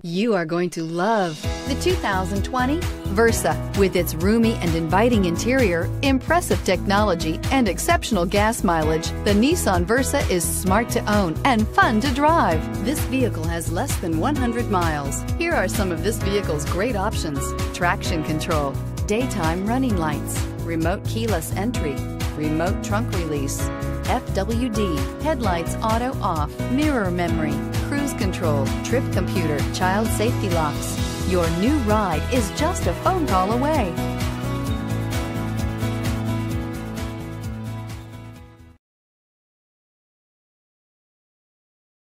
You are going to love the 2020 Versa. With its roomy and inviting interior, impressive technology, and exceptional gas mileage, the Nissan Versa is smart to own and fun to drive. This vehicle has less than 100 miles. Here are some of this vehicle's great options: traction control, daytime running lights, remote keyless entry, remote trunk release, FWD, headlights auto off, mirror memory, cruise control, trip computer, child safety locks. Your new ride is just a phone call away.